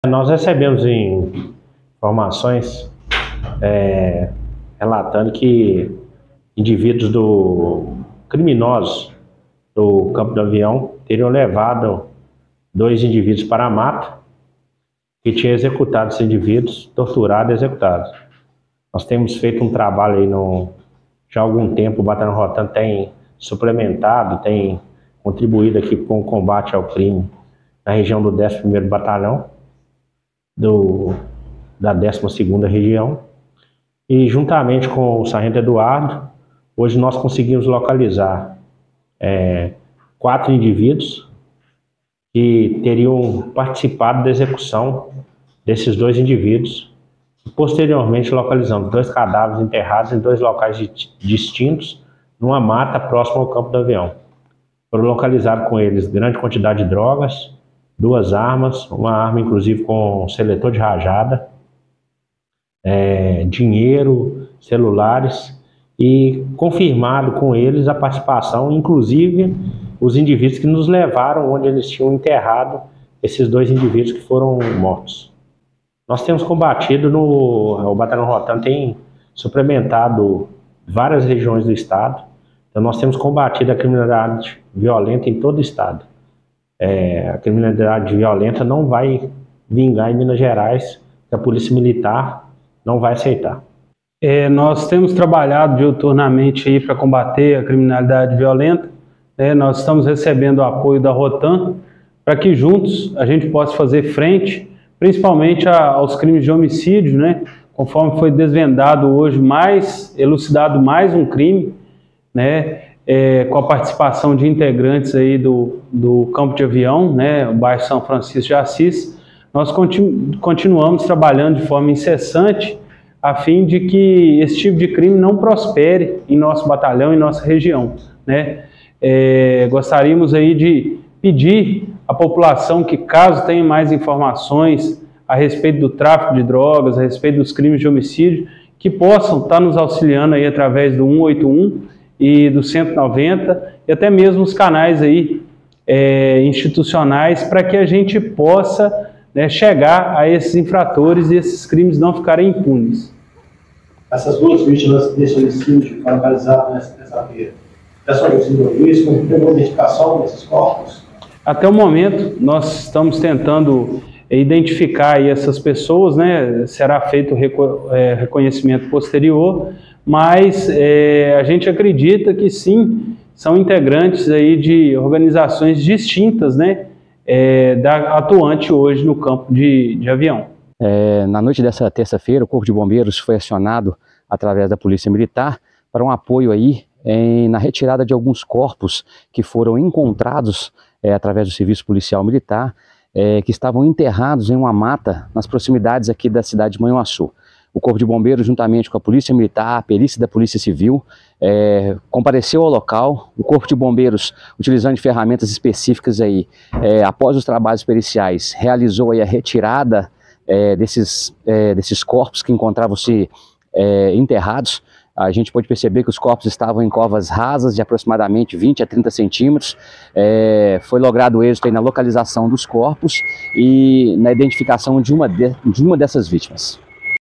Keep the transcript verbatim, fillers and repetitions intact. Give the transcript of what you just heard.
Nós recebemos informações é, relatando que indivíduos do criminosos do Campo do Avião teriam levado dois indivíduos para a mata e tinham executado esses indivíduos, torturado e executado. Nós temos feito um trabalho aí no, já há algum tempo. O Batalhão Rotan tem suplementado, tem contribuído aqui com o combate ao crime na região do décimo primeiro Batalhão, do, da décima segunda Região, e juntamente com o Sargento Eduardo, hoje nós conseguimos localizar é, quatro indivíduos que teriam participado da execução desses dois indivíduos, e posteriormente localizamos dois cadáveres enterrados em dois locais distintos, numa mata próxima ao Campo do Avião. Foram localizados com eles grande quantidade de drogas, duas armas, uma arma inclusive com seletor de rajada, é, dinheiro, celulares, e confirmado com eles a participação, inclusive os indivíduos que nos levaram onde eles tinham enterrado esses dois indivíduos que foram mortos. Nós temos combatido, no, o Batalhão Rotan tem suplementado várias regiões do estado, então nós temos combatido a criminalidade violenta em todo o estado. É, a criminalidade violenta não vai vingar em Minas Gerais, que a Polícia Militar não vai aceitar. É, nós temos trabalhado diuturnamente aí para combater a criminalidade violenta, né? Nós estamos recebendo o apoio da Rotan para que juntos a gente possa fazer frente, principalmente a, aos crimes de homicídio, né? Conforme foi desvendado hoje, mais elucidado mais um crime, né? É, com a participação de integrantes aí do, do Campo de Avião, né, o bairro São Francisco de Assis. Nós continu, continuamos trabalhando de forma incessante a fim de que esse tipo de crime não prospere em nosso batalhão, em nossa região, né? É, gostaríamos aí de pedir à população que, caso tenha mais informações a respeito do tráfico de drogas, a respeito dos crimes de homicídio, que possam estar nos auxiliando aí através do cento e oitenta e um e do cento e noventa, e até mesmo os canais aí, é, institucionais, para que a gente possa, né, chegar a esses infratores e esses crimes não ficarem impunes. Essas duas vítimas desse homicídio foram localizadas nessa terça-feira. Pessoal, isso como tem uma identificação desses corpos? Até o momento, nós estamos tentando identificar aí essas pessoas, né? Será feito o reco é, reconhecimento posterior, mas é, a gente acredita que sim, são integrantes aí de organizações distintas, né, é, da atuante hoje no Campo de, de Avião. É, na noite dessa terça-feira, o Corpo de Bombeiros foi acionado através da Polícia Militar para um apoio aí em, na retirada de alguns corpos que foram encontrados é, através do Serviço Policial Militar, é, que estavam enterrados em uma mata nas proximidades aqui da cidade de Manhuaçu. O Corpo de Bombeiros, juntamente com a Polícia Militar, a perícia da Polícia Civil, é, compareceu ao local. O Corpo de Bombeiros, utilizando de ferramentas específicas aí, é, após os trabalhos periciais, realizou aí a retirada é, desses, é, desses corpos que encontravam-se é, enterrados. A gente pôde perceber que os corpos estavam em covas rasas de aproximadamente vinte a trinta centímetros. É, foi logrado êxito aí na localização dos corpos e na identificação de uma, de, de uma dessas vítimas.